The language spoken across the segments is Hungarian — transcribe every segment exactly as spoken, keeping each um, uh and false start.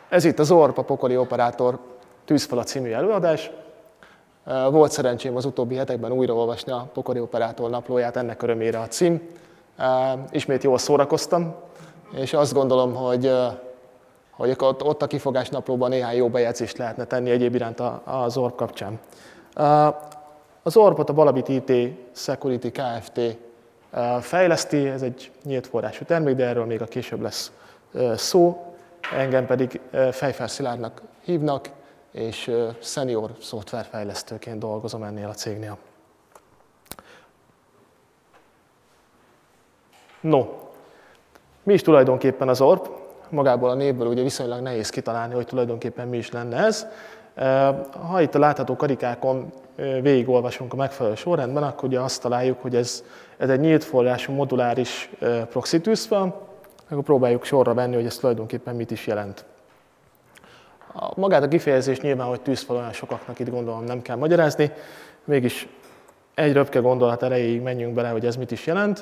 Ez itt az Orp, a Pokoli Operátor Tűzfala című előadás. Volt szerencsém az utóbbi hetekben újraolvasni a Pokoli Operátor naplóját, ennek örömére a cím. Ismét jól szórakoztam, és azt gondolom, hogy, hogy ott a kifogás naplóban néhány jó bejegyzést lehetne tenni egyéb iránt az Orp kapcsán. Az Orpot a Balabit i té Security Kft. Fejleszti, ez egy nyílt forrású termék, de erről még a később lesz szó. Engem pedig Fejfer Szilárdnak hívnak, és senior szoftverfejlesztőként dolgozom ennél a cégnél. No, mi is tulajdonképpen az Orp? Magából a névből ugye viszonylag nehéz kitalálni, hogy tulajdonképpen mi is lenne ez. Ha itt a látható karikákon végigolvasunk a megfelelő sorrendben, akkor ugye azt találjuk, hogy ez, ez egy nyílt forrású moduláris proxy tűzfal, akkor próbáljuk sorra venni, hogy ez tulajdonképpen mit is jelent. Magát a kifejezést nyilván, hogy tűzfal olyan sokaknak itt gondolom nem kell magyarázni, mégis egy röpke gondolat erejéig menjünk bele, hogy ez mit is jelent.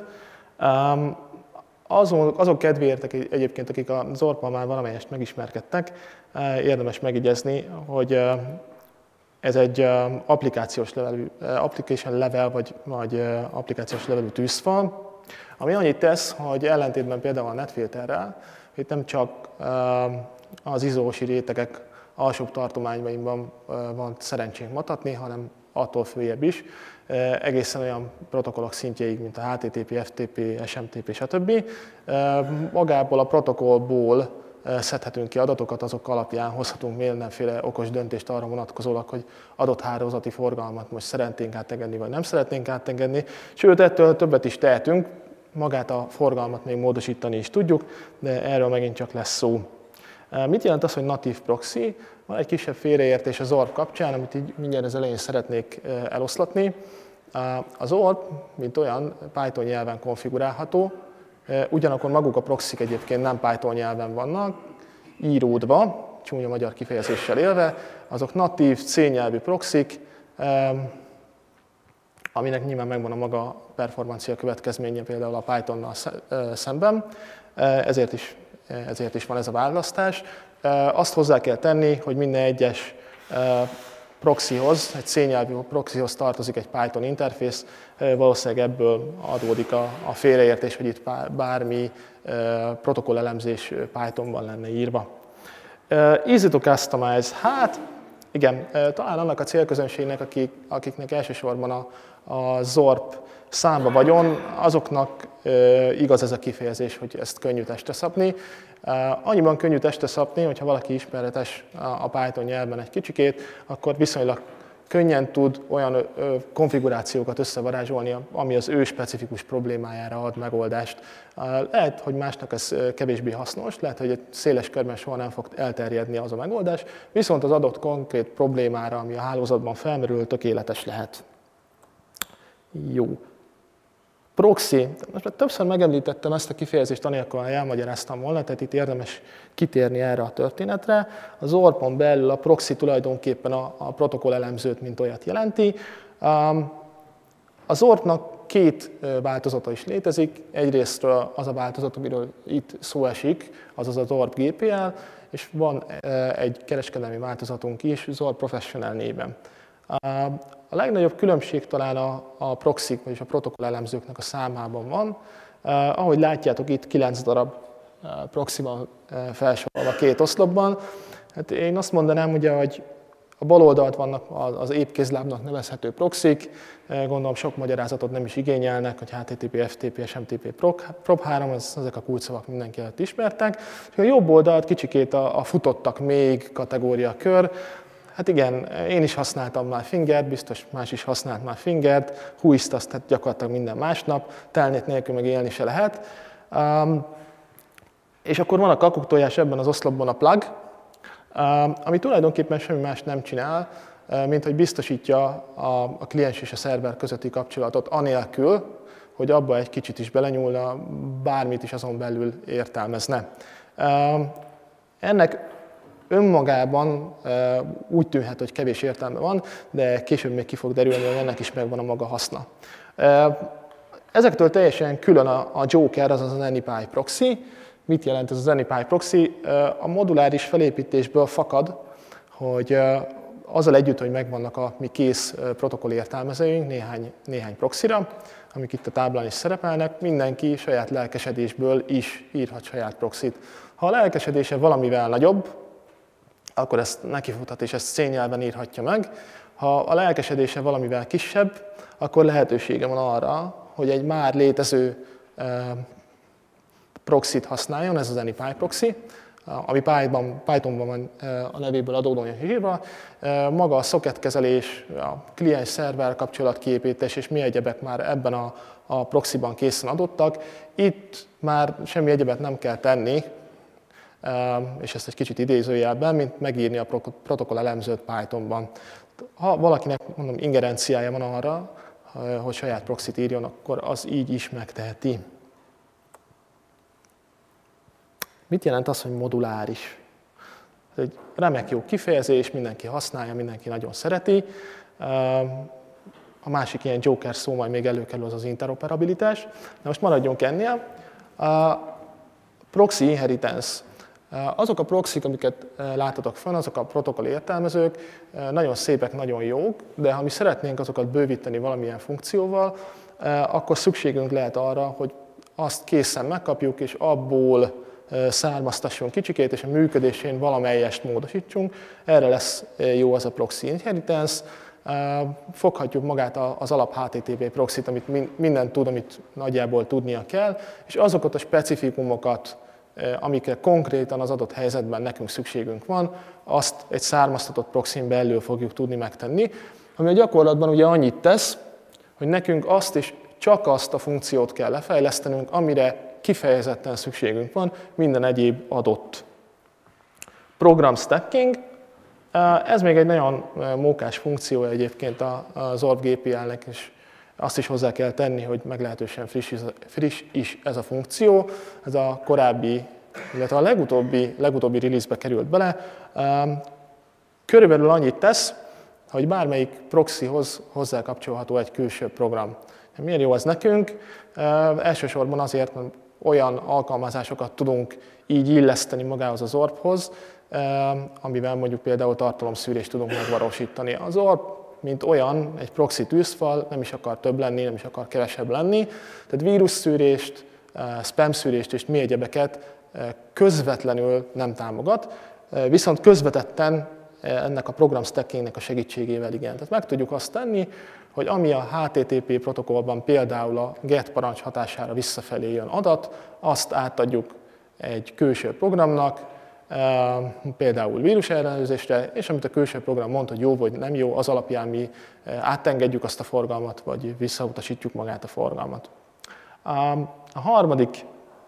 Azon, azok kedvéért egyébként, akik az Orppal már valamelyest megismerkedtek, érdemes megjegyezni, hogy ez egy applikációs levelű, application level vagy, vagy applikációs levelű tűzfal, ami annyit tesz, hogy ellentétben például a NetFilterrel, itt nem csak az izósi rétegek alsóbb tartományaiban van szerencsénk matatni, hanem attól följebb is, egészen olyan protokollok szintjeig, mint a há té té pé, ef té pé, es em té pé, stb. Magából a protokollból szedhetünk ki adatokat, azok alapján hozhatunk mindenféle okos döntést arra vonatkozólag, hogy adott hálózati forgalmat most szeretnénk átengedni, vagy nem szeretnénk átengedni. Sőt, ettől többet is tehetünk, magát a forgalmat még módosítani is tudjuk, de erről megint csak lesz szó. Mit jelent az, hogy natív proxy? Van egy kisebb félreértés az Orp kapcsán, amit így mindjárt az elején szeretnék eloszlatni. Az Orp, mint olyan, Python nyelven konfigurálható, ugyanakkor maguk a proxyk egyébként nem Python nyelven vannak, íródva, csúnya magyar kifejezéssel élve, azok natív C nyelvű proxyk, aminek nyilván megvan a maga performancia következménye például a Pythonnal szemben, ezért is, ezért is van ez a választás. Azt hozzá kell tenni, hogy minden egyes proxyhoz, egy C nyelvű proxyhoz tartozik egy Python interfész, valószínűleg ebből adódik a, a félreértés, hogy itt bármi protokollelemzés Pythonban lenne írva. Easy to customize, hát igen, talán annak a célközönségnek, akik, akiknek elsősorban a, a Zorp számba vagyon, azoknak igaz ez a kifejezés, hogy ezt könnyű testre szabni. Annyiban könnyű testre szabni, hogyha valaki ismeretes a Python nyelven egy kicsikét, akkor viszonylag könnyen tud olyan konfigurációkat összevarázsolni, ami az ő specifikus problémájára ad megoldást. Lehet, hogy másnak ez kevésbé hasznos, lehet, hogy egy széles körben soha nem fog elterjedni az a megoldás, viszont az adott konkrét problémára, ami a hálózatban felmerül, tökéletes lehet. Jó. Proxy. Most már többször megemlítettem ezt a kifejezést, anélkül, hogy elmagyaráztam volna, tehát itt érdemes kitérni erre a történetre. Az Orpon belül a proxy tulajdonképpen a, a protokollelemzőt, mint olyat jelenti. Az Orpnak két változata is létezik. Egyrésztről az a változat, amiről itt szó esik, azaz az Orp gé pé el, és van egy kereskedelmi változatunk is, az Orp Professional néven. A legnagyobb különbség talán a, a proxy, vagyis a protokollelemzőknek a számában van. Uh, ahogy látjátok, itt kilenc darab uh, proxy van uh, felsorolva két oszlopban. Hát én azt mondanám, ugye, hogy a bal oldalt vannak az épkézlábnak nevezhető proxyk, uh, gondolom sok magyarázatot nem is igényelnek, hogy há té té pé, ef té pé, es em té pé, prop három, ez, ezek a kulcsszavak mindenki előtt ismertek. És a jobb oldalt kicsikét a, a futottak még kategória kör. Hát igen, én is használtam már Fingert, biztos más is használt már Fingert, Whoist azt hát gyakorlatilag minden másnap, telnet nélkül meg élni se lehet. Um, és akkor van a kakuktojás ebben az oszlopban a plug, um, ami tulajdonképpen semmi más nem csinál, mint hogy biztosítja a, a kliens és a szerver közötti kapcsolatot anélkül, hogy abba egy kicsit is belenyúlna, bármit is azon belül értelmezne. Um, ennek önmagában úgy tűnhet, hogy kevés értelme van, de később még ki fog derülni, hogy ennek is megvan a maga haszna. Ezektől teljesen külön a Joker, azaz az AnyPy proxy. Mit jelent ez az AnyPie proxy? A moduláris felépítésből fakad, hogy azzal együtt, hogy megvannak a mi kész protokoll értelmezőink néhány, néhány proxyra, amik itt a táblán is szerepelnek, mindenki saját lelkesedésből is írhat saját proxyt. Ha a lelkesedése valamivel nagyobb, akkor ezt nekifuthat és ezt C-nyelven írhatja meg. Ha a lelkesedése valamivel kisebb, akkor lehetősége van arra, hogy egy már létező proxyt használjon, ez az AnyPie proxy, ami Pythonban van a nevéből adódóan írva. Maga a socket kezelés, a kliens-szerver kapcsolatkiépítés és mi egyebek már ebben a, a proxyban készen adottak. Itt már semmi egyebet nem kell tenni, és ezt egy kicsit idézőjelben, mint megírni a protokoll elemzőt Pythonban. Ha valakinek, mondom, ingerenciája van arra, hogy saját proxyt írjon, akkor az így is megteheti. Mit jelent az, hogy moduláris? Ez egy remek jó kifejezés, mindenki használja, mindenki nagyon szereti. A másik ilyen joker szó majd még előkerül, az az interoperabilitás. De most maradjunk ennél. A proxy inheritance. Azok a proxyk, amiket láttatok fönn, azok a protokoll értelmezők, nagyon szépek, nagyon jók, de ha mi szeretnénk azokat bővíteni valamilyen funkcióval, akkor szükségünk lehet arra, hogy azt készen megkapjuk, és abból származtasson kicsikét, és a működésén valamelyest módosítsunk. Erre lesz jó az a proxy inheritance. Foghatjuk magát az alap há té té pé proxyt, amit minden tud, amit nagyjából tudnia kell, és azokat a specifikumokat, amikre konkrétan az adott helyzetben nekünk szükségünk van, azt egy származtatott proxyn belül fogjuk tudni megtenni, ami a gyakorlatban ugye annyit tesz, hogy nekünk azt is csak azt a funkciót kell lefejlesztenünk, amire kifejezetten szükségünk van, minden egyéb adott. Program stacking, ez még egy nagyon mókás funkció egyébként az Zorb gé pé el-nek, és azt is hozzá kell tenni, hogy meglehetősen friss, friss is ez a funkció. Ez a korábbi, illetve a legutóbbi, legutóbbi release-be került bele. Körülbelül annyit tesz, hogy bármelyik proxyhoz hozzákapcsolható egy külső program. Miért jó ez nekünk? Elsősorban azért, mert olyan alkalmazásokat tudunk így illeszteni magához az Zorbhoz, amivel mondjuk például tartalomszűrést tudunk megvalósítani. Az Zorb, mint olyan, egy proxy tűzfal, nem is akar több lenni, nem is akar kevesebb lenni. Tehát vírusszűrést, spam-szűrést és mi egyebeket közvetlenül nem támogat, viszont közvetetten ennek a program stackingnek a segítségével igen. Tehát meg tudjuk azt tenni, hogy ami a há té té pé protokollban például a get parancs hatására visszafelé jön adat, azt átadjuk egy külső programnak, például vírusellenőrzésre, és amit a külső program mond, hogy jó vagy nem jó, az alapján mi átengedjük azt a forgalmat, vagy visszautasítjuk magát a forgalmat. A harmadik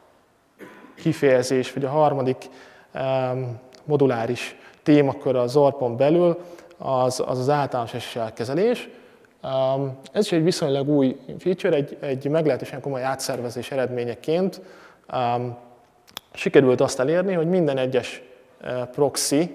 kifejezés, vagy a harmadik moduláris témakör a Zorbon belül az az, az általános es es el kezelés. Ez is egy viszonylag új feature, egy, egy meglehetősen komoly átszervezés eredményeként sikerült azt elérni, hogy minden egyes proxy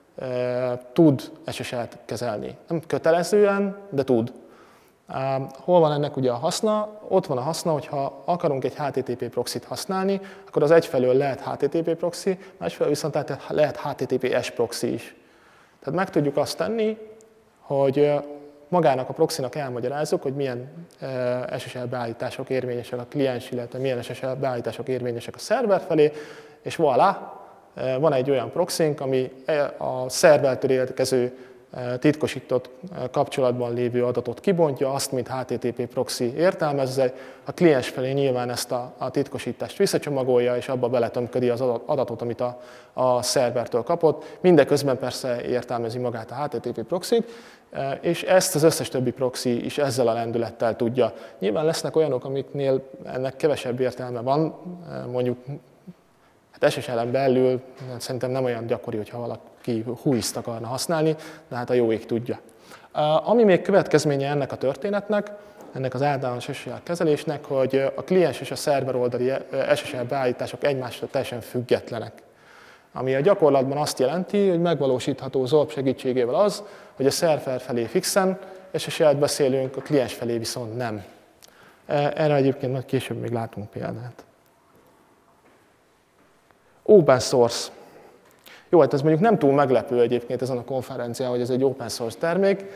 tud es es el-t kezelni. Nem kötelezően, de tud. Hol van ennek ugye a haszna? Ott van a haszna, hogyha akarunk egy há té té pé proxyt használni, akkor az egyfelől lehet há té té pé proxy, másfelől viszont lehet há té té pé es proxy is. Tehát meg tudjuk azt tenni, hogy magának a proxynak elmagyarázzuk, hogy milyen es es el beállítások érvényesek a kliens, illetve milyen es es el beállítások érvényesek a szerver felé, és voilà, van egy olyan proxynk, ami a szervertől érkező titkosított kapcsolatban lévő adatot kibontja, azt, mint há té té pé proxy értelmezze, a kliens felé nyilván ezt a, a titkosítást visszacsomagolja, és abba beletömködi az adatot, amit a, a szervertől kapott. Mindeközben persze értelmezi magát a há té té pé proxyt, és ezt az összes többi proxy is ezzel a lendülettel tudja. Nyilván lesznek olyanok, amiknél ennek kevesebb értelme van, mondjuk hát es es el-en belül szerintem nem olyan gyakori, hogyha valaki huiszt akarna használni, de hát a jó ég tudja. Ami még következménye ennek a történetnek, ennek az általános es es el kezelésnek, hogy a kliens és a szerver oldali es es el beállítások egymástól teljesen függetlenek. Ami a gyakorlatban azt jelenti, hogy megvalósítható Zorb segítségével az, hogy a szerver felé fixen es es el-t beszélünk, a kliens felé viszont nem. Erre egyébként majd később még látunk példát. Open source. Jó, hát ez mondjuk nem túl meglepő egyébként ezen a konferencián, hogy ez egy open source termék,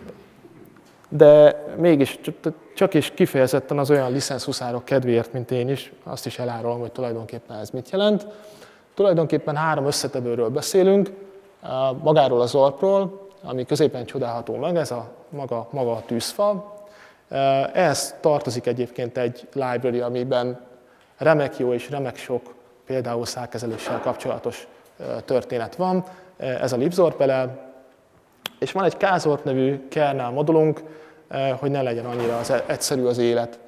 de mégis csak is kifejezetten az olyan licenszhuszárok kedvéért, mint én is, azt is elárulom, hogy tulajdonképpen ez mit jelent. Tulajdonképpen három összetevőről beszélünk, magáról az zorpról, ami középen csodálható meg, ez a maga, maga a tűzfa. Ehhez tartozik egyébként egy library, amiben remek jó és remek sok például szálkezeléssel kapcsolatos történet van, ez a libzorpelel, és van egy kzorp nevű kernel modulunk, hogy ne legyen annyira az egyszerű az élet.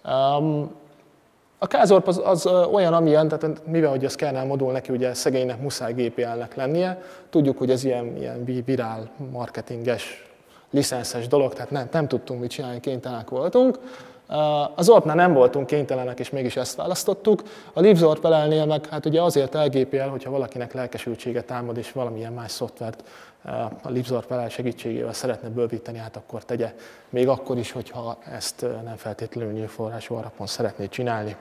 A kzorp az, az olyan, amilyen, tehát mivel hogy az kernel modul, neki ugye szegénynek muszáj gé pé el-nek lennie, tudjuk, hogy ez ilyen, ilyen virál, marketinges, licenszes dolog, tehát nem, nem tudtunk mit csinálni, kénytelenek voltunk. A zorpnál nem voltunk kénytelenek, és mégis ezt választottuk. A libzorpelelnél meg hát ugye azért el gé pé el, hogyha valakinek lelkesültsége támad, és valamilyen más szoftvert a libzorpelel segítségével szeretne bővíteni, hát akkor tegye, még akkor is, hogyha ezt nem feltétlenül nyílforrású alapon szeretné csinálni.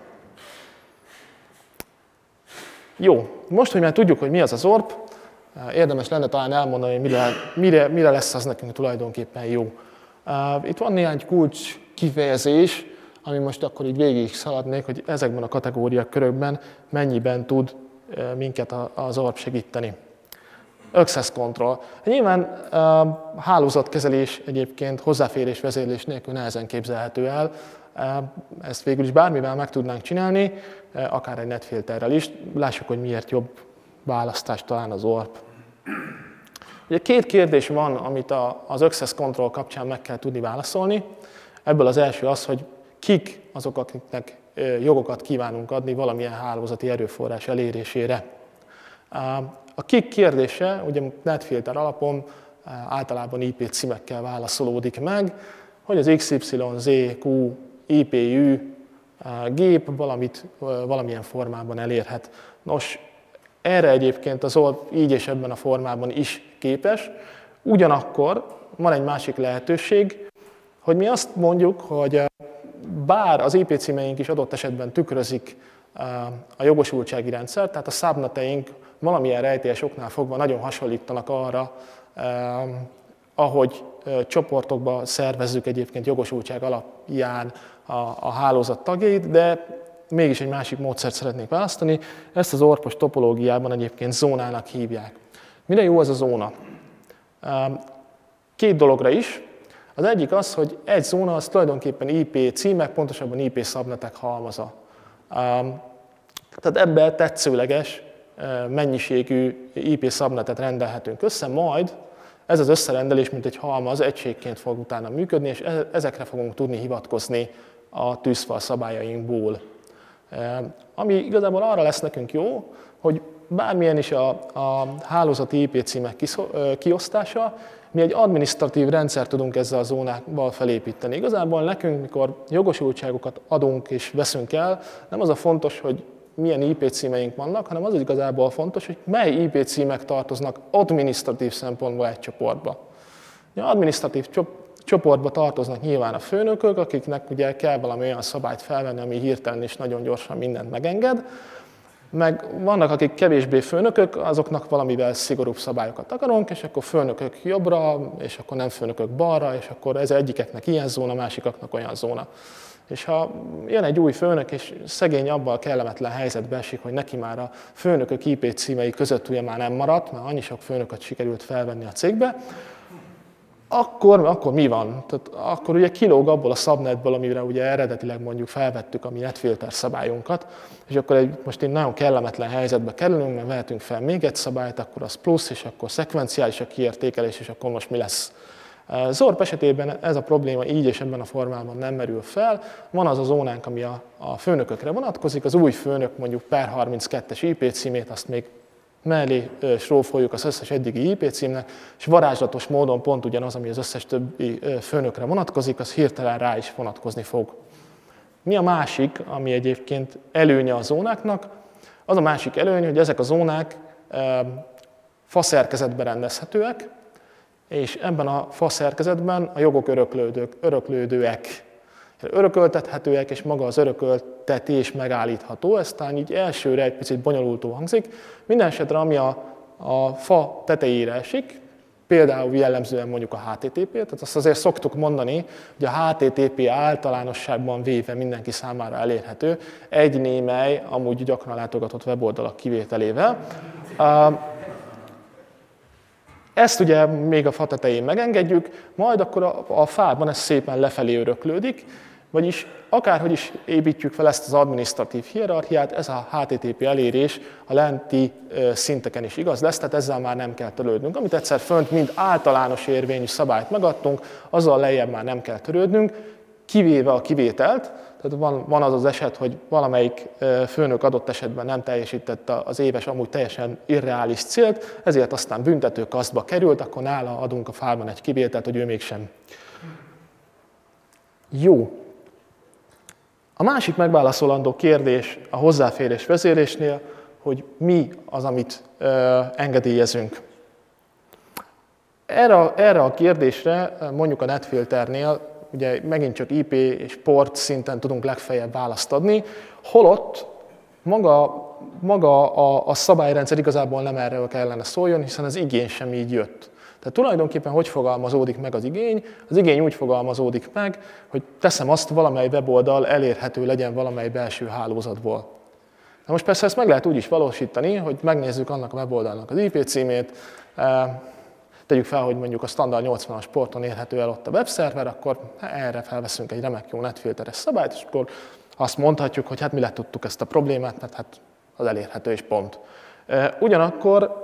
Jó, most, hogy már tudjuk, hogy mi az a zorp, érdemes lenne talán elmondani, hogy mire, mire, mire lesz az nekünk tulajdonképpen jó. Itt van néhány kulcs kifejezés, ami most akkor így végig szaladnék, hogy ezekben a kategóriák körökben mennyiben tud minket a zorp segíteni. Access control. Nyilván a hálózatkezelés egyébként hozzáférés vezérlés nélkül nehezen képzelhető el. Ezt végül is bármivel meg tudnánk csinálni, akár egy netfilterrel is. Lássuk, hogy miért jobb választás talán az zorp. Ugye két kérdés van, amit az access control kapcsán meg kell tudni válaszolni. Ebből az első az, hogy kik azok, akiknek jogokat kívánunk adni valamilyen hálózati erőforrás elérésére. A kik kérdése, ugye netfilter alapon általában i pé címekkel válaszolódik meg, hogy az iksz ipszilon zé kú i pé ü gép valamit, valamilyen formában elérhet. Nos, erre egyébként az zorp így és ebben a formában is képes. Ugyanakkor van egy másik lehetőség, hogy mi azt mondjuk, hogy bár az i pé címeink is adott esetben tükrözik a jogosultsági rendszert, tehát a subneteink valamilyen rejtélyes oknál fogva nagyon hasonlítanak arra, ahogy csoportokba szervezzük egyébként jogosultság alapján a, a hálózat tagjait, de mégis egy másik módszert szeretnék választani. Ezt az zorpos topológiában egyébként zónának hívják. Mire jó ez a zóna? Két dologra is. Az egyik az, hogy egy zóna az tulajdonképpen i pé címek, pontosabban i pé szabnetek halmaza. Tehát ebben tetszőleges mennyiségű i pé szabnetet rendelhetünk össze, majd ez az összerendelés, mint egy halmaz, egységként fog utána működni, és ezekre fogunk tudni hivatkozni a tűzfal szabályainkból. Ami igazából arra lesz nekünk jó, hogy bármilyen is a, a hálózati i pé címek kiosztása, mi egy adminisztratív rendszert tudunk ezzel a zónákkal felépíteni. Igazából nekünk, mikor jogosultságokat adunk és veszünk el, nem az a fontos, hogy milyen i pé címeink vannak, hanem az igazából fontos, hogy mely i pé címek tartoznak adminisztratív szempontból egy csoportba. Az adminisztratív csoportba tartoznak nyilván a főnökök, akiknek ugye kell valami olyan szabályt felvenni, ami hirtelen és nagyon gyorsan mindent megenged, meg vannak, akik kevésbé főnökök, azoknak valamivel szigorúbb szabályokat akarunk, és akkor főnökök jobbra, és akkor nem főnökök balra, és akkor ez egyikeknek ilyen zóna, másikaknak olyan zóna. És ha jön egy új főnök, és szegény abban a kellemetlen helyzetbe esik, hogy neki már a főnökök i pé címei között ugye már nem maradt, mert annyi sok főnököt sikerült felvenni a cégbe, akkor, akkor mi van? Tehát akkor ugye kilóg abból a subnetből, amire ugye eredetileg mondjuk felvettük a mi netfilter szabályunkat, és akkor egy, most egy nagyon kellemetlen helyzetbe kerülünk, mert vehetünk fel még egy szabályt, akkor az plusz, és akkor szekvenciális a kiértékelés, és akkor most mi lesz? zorp esetében ez a probléma így és ebben a formában nem merül fel. Van az a zónánk, ami a, a főnökökre vonatkozik, az új főnök mondjuk per harminckettes i pé címét, azt még mellé srófoljuk az összes eddigi i pé címnek, és varázslatos módon pont ugyanaz, ami az összes többi főnökre vonatkozik, az hirtelen rá is vonatkozni fog. Mi a másik, ami egyébként előnye a zónáknak? Az a másik előny, hogy ezek a zónák faszerkezetben rendezhetőek, és ebben a faszerkezetben a jogok öröklődők, öröklődőek, örököltethetőek, és maga az örökölt tetés megállítható, ez talán így elsőre egy picit bonyolultó hangzik. Minden esetre, ami a, a fa tetejére esik, például jellemzően mondjuk a há té té pé, tehát azt azért szoktuk mondani, hogy a há té té pé általánosságban véve mindenki számára elérhető, egy némely, amúgy gyakran látogatott weboldalak kivételével. Ezt ugye még a fa tetején megengedjük, majd akkor a, a fában ez szépen lefelé öröklődik, vagyis akárhogy is építjük fel ezt az adminisztratív hierarchiát, ez a há té té pé elérés a lenti szinteken is igaz lesz, tehát ezzel már nem kell törődnünk. Amit egyszer fönt mind általános érvényű szabályt megadtunk, azzal lejjebb már nem kell törődnünk, kivéve a kivételt. Tehát van, van az az eset, hogy valamelyik főnök adott esetben nem teljesítette az éves, amúgy teljesen irreális célt, ezért aztán büntető kasztba került, akkor nála adunk a fában egy kivételt, hogy ő mégsem. Jó. A másik megválaszolandó kérdés a hozzáférés vezérlésnél, hogy mi az, amit ö, engedélyezünk. Erre, erre a kérdésre mondjuk a NetFilternél ugye megint csak i pé és port szinten tudunk legfeljebb választ adni, holott maga, maga a, a szabályrendszer igazából nem erről kellene szóljon, hiszen az igény sem így jött. Tehát tulajdonképpen hogy fogalmazódik meg az igény? Az igény úgy fogalmazódik meg, hogy teszem azt, valamely weboldal elérhető legyen valamely belső hálózatból. Na most persze ezt meg lehet úgy is valósítani, hogy megnézzük annak a weboldalnak az i pé címét, tegyük fel, hogy mondjuk a standard nyolcvanas porton érhető el ott a webszerver, akkor erre felveszünk egy remek jó netfilteres szabályt, és akkor azt mondhatjuk, hogy hát mi letudtuk ezt a problémát, mert hát az elérhető és pont. Ugyanakkor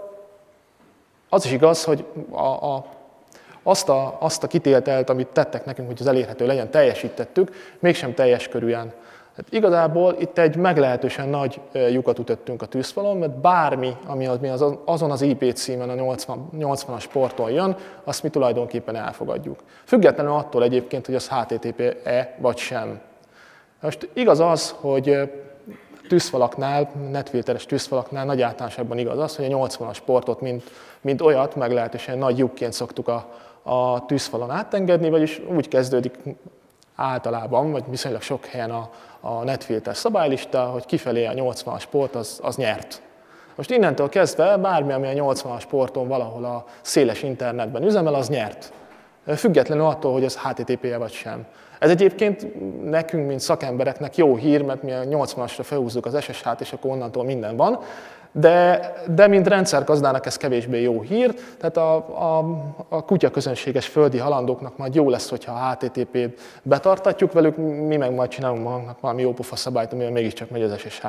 az is igaz, hogy a, a, azt, a, azt a kitételt, amit tettek nekünk, hogy az elérhető legyen, teljesítettük, mégsem teljes körűen. Hát igazából itt egy meglehetősen nagy lyukat ütöttünk a tűzfalon, mert bármi, ami az, azon az i pé címen a nyolcvanas porton jön, azt mi tulajdonképpen elfogadjuk. Függetlenül attól egyébként, hogy az há té té pé-e vagy sem. Most igaz az, hogy tűzfalaknál, netfilteres tűzfalaknál nagy általánosságban igaz az, hogy a nyolcvanas portot, mint, mint olyat, meglehetősen nagy lyukként szoktuk a, a tűzfalon átengedni, vagyis úgy kezdődik általában, vagy viszonylag sok helyen a, a netfilter szabálylista, hogy kifelé a nyolcvanas port az, az nyert. Most innentől kezdve bármi, ami a nyolcvanas porton valahol a széles internetben üzemel, az nyert. Függetlenül attól, hogy az há té té pé-e vagy sem. Ez egyébként nekünk, mint szakembereknek jó hír, mert mi a nyolcvanasra felhúzzuk az es es há-t, és akkor onnantól minden van, de, de mint rendszergazdának ez kevésbé jó hír, tehát a, a, a kutyaközönséges földi halandóknak majd jó lesz, hogyha a há té té pét betartatjuk velük, mi meg majd csinálunk magunknak valami jópofa szabályt, amivel mégiscsak megy az es es há.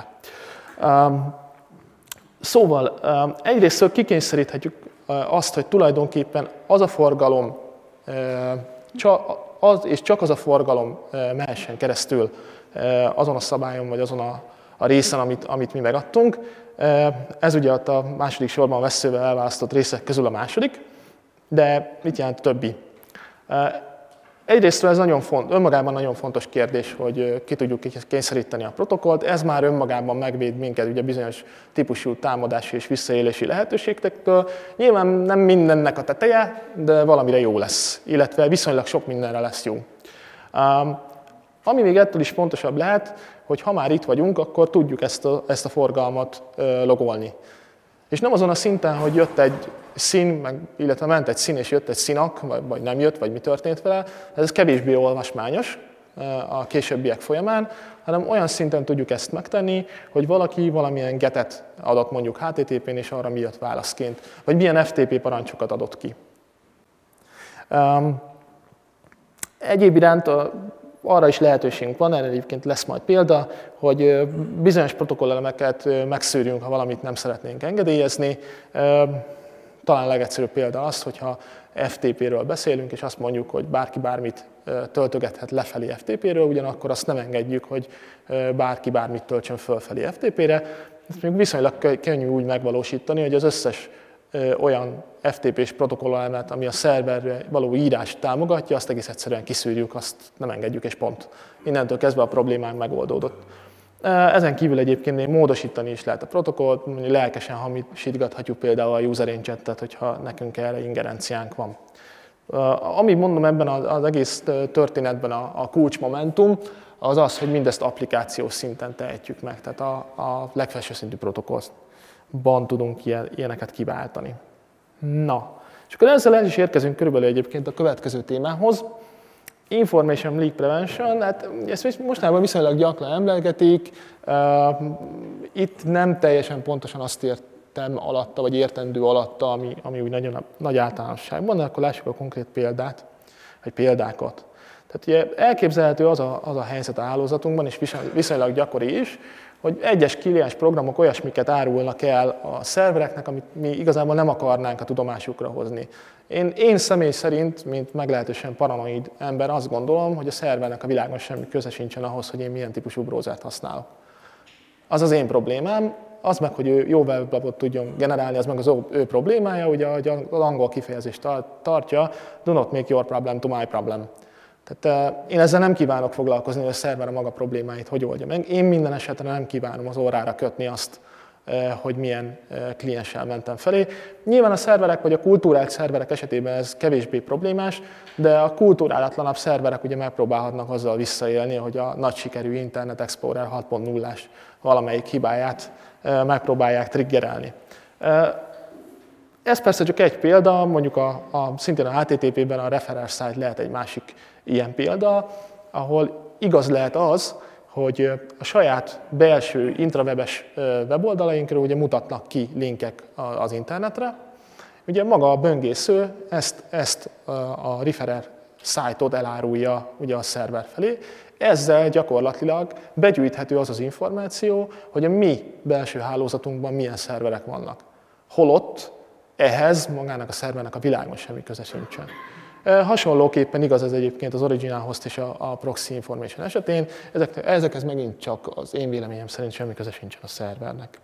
Um, szóval um, egyrészt kikényszeríthetjük azt, hogy tulajdonképpen az a forgalom, uh, csak, az, és csak az a forgalom mehessen keresztül azon a szabályon, vagy azon a, a részen, amit, amit mi megadtunk. Ez ugye a második sorban vesszővel elválasztott részek közül a második, de mit jelent a többi? Egyrésztről ez nagyon font, önmagában nagyon fontos kérdés, hogy ki tudjuk kényszeríteni a protokollt. Ez már önmagában megvéd minket ugye bizonyos típusú támadási és visszaélési lehetőségektől. Nyilván nem mindennek a teteje, de valamire jó lesz, illetve viszonylag sok mindenre lesz jó. Ami még ettől is fontosabb lehet, hogy ha már itt vagyunk, akkor tudjuk ezt a, ezt a forgalmat logolni. És nem azon a szinten, hogy jött egy szín, meg, illetve ment egy szín, és jött egy színak, vagy, vagy nem jött, vagy mi történt vele, ez kevésbé olvasmányos a későbbiek folyamán, hanem olyan szinten tudjuk ezt megtenni, hogy valaki valamilyen getet adott mondjuk há té té pén, és arra mi jött válaszként, vagy milyen ef té pé parancsokat adott ki. Um, egyéb iránt a arra is lehetőségünk van, erre egyébként lesz majd példa, hogy bizonyos protokollelemeket megszűrjünk, ha valamit nem szeretnénk engedélyezni. Talán a legegyszerűbb példa az, hogyha ef té pé-ről beszélünk, és azt mondjuk, hogy bárki bármit töltögethet lefelé ef té pé-ről, ugyanakkor azt nem engedjük, hogy bárki bármit töltsön fölfelé ef té pé-re. Ezt még viszonylag könnyű úgy megvalósítani, hogy az összes olyan ef té pés protokollelemet, ami a szerverre való írást támogatja, azt egész egyszerűen kiszűrjük, azt nem engedjük, és pont. Innentől kezdve a problémánk megoldódott. Ezen kívül egyébként még módosítani is lehet a protokollt, lelkesen hamisítgathatjuk például a user injectet, hogyha nekünk erre ingerenciánk van. Ami mondom ebben az egész történetben a kulcsmomentum, az az, hogy mindezt applikációs szinten tehetjük meg, tehát a, a legfelső szintű protokollban tudunk ilyen, ilyeneket kiváltani. Na, és akkor ezzel el is érkezünk körülbelül egyébként a következő témához. Information Leak Prevention, hát ezt mostanában viszonylag gyakran emlegetik, itt nem teljesen pontosan azt értem alatta, vagy értendő alatta, ami, ami úgy nagyon nagy általánosságban, de akkor lássuk a konkrét példát, vagy példákat. Tehát ugye elképzelhető az a, az a helyzet a hálózatunkban, és viszonylag gyakori is, hogy egyes kliens programok olyasmiket árulnak el a szervereknek, amit mi igazából nem akarnánk a tudomásukra hozni. Én, én személy szerint, mint meglehetősen paranoid ember azt gondolom, hogy a szervernek a világon semmi köze sincsen ahhoz, hogy én milyen típusú brózert használok. Az az én problémám, az meg, hogy ő jó weblapot tudjon generálni, az meg az ő problémája, ugye az angol kifejezést tartja, do not make your problem to my problem. Tehát én ezzel nem kívánok foglalkozni, hogy a szerver a maga problémáit hogy oldja meg. Én minden esetre nem kívánom az órára kötni azt, hogy milyen klienssel mentem felé. Nyilván a szerverek vagy a kultúrált szerverek esetében ez kevésbé problémás, de a kultúrálatlanabb szerverek ugye megpróbálhatnak azzal visszaélni, hogy a nagy sikerű Internet Explorer hat pont nullás valamelyik hibáját megpróbálják triggerelni. Ez persze csak egy példa, mondjuk a, a, szintén a há té té pé-ben a referer site lehet egy másik ilyen példa, ahol igaz lehet az, hogy a saját belső intrawebes weboldalainkról ugye mutatnak ki linkek az internetre. Ugye maga a böngésző ezt, ezt a referer site-ot elárulja ugye a szerver felé. Ezzel gyakorlatilag begyűjthető az az információ, hogy a mi belső hálózatunkban milyen szerverek vannak. Holott ehhez magának a szervernek a világon semmi köze sincsen. Hasonlóképpen igaz ez egyébként az Original Host és a, a Proxy Information esetén, ezek, ezekhez megint csak az én véleményem szerint semmi köze sincsen a szervernek.